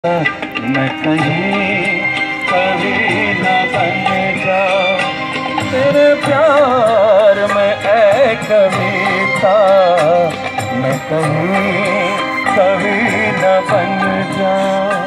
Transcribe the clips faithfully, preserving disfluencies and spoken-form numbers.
मैं कहीं कभी न बन जाऊं तेरे प्यार में ऐ कविता। मैं कहीं कभी न बन जाऊं।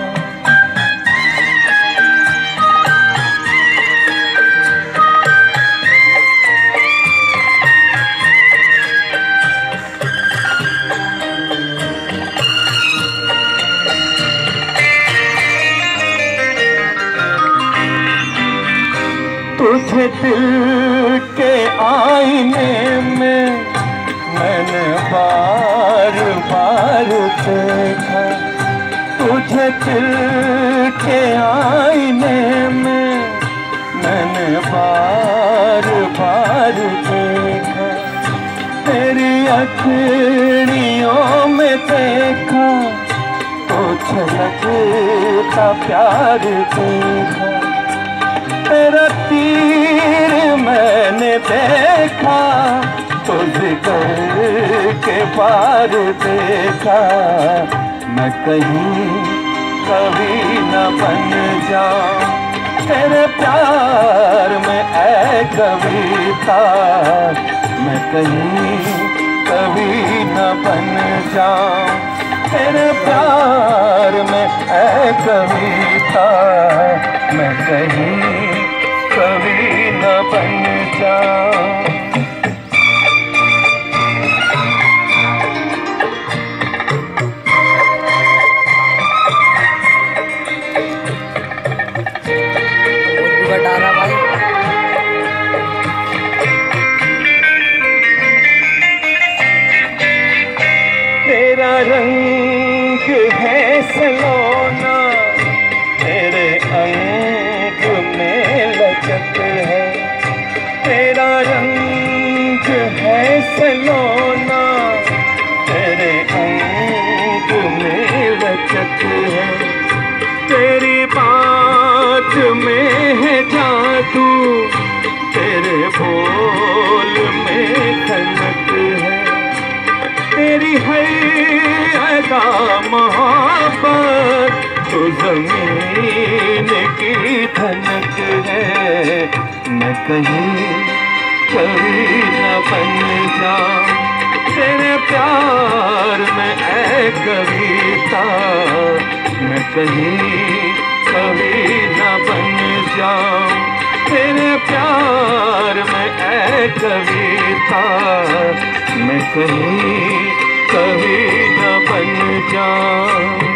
तुझे दिल के आईने में मैंने बार बार देखा। तुझे दिल के आईने में मैंने बार बार देखा। तेरी अखियों में देखा तो छलकता प्यार देखा। तेरा तीर मैंने देखा तो जिगर के पार देखा। मैं कहीं कभी न बन जाऊं तेरे प्यार में ऐ कविता। मैं कहीं कभी न बन जाऊं तेरे प्यार में ऐ कविता। मैं कहीं कभी न बन जाऊं। तेरा रंग है सलोना, तेरे अंग में लचक है। तेरा रंग है सलोना, तेरे अंग में लचक है। तेरी बात में है जादू, तेरे बोल में खनक है। तेरी हर अदा मोहब्बत तो ज़मीन की धनक है। मैं कहीं कभी न बन जाऊं तेरे प्यार में ऐ कविता। मैं कहीं कभी न बन जाऊं तेरे प्यार में ऐ कविता। मैं कहीं कभी न बन जाऊं।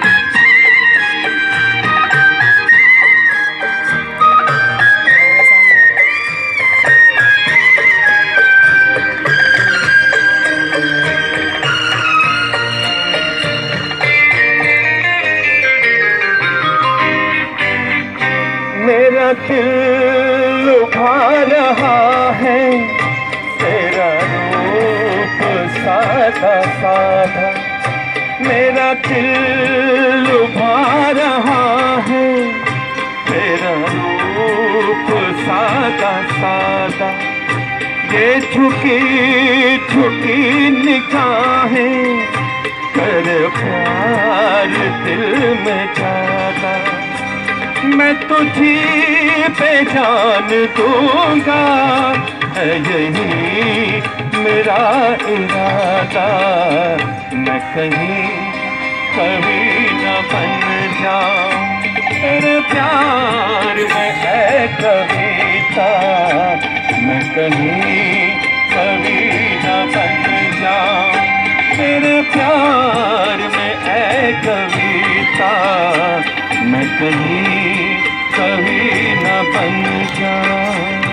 मेरा दिल लुभा रहा है तेरा रूप सादा सादा। मेरा दिल लुभा रहा है तेरा रूप सादा सादा। ये झुकी झुकी निगाहें कर प्यार दिल में जाता। मैं तुझी पे जान दूंगा है यही मेरा इरादा। मैं कहीं कभी न बन जाऊं तेरे प्यार में ऐ कविता। मैं कहीं कभी न बन जाऊं तेरे प्यार में ऐ कविता। मैं कहीं कभी न बन जाऊं।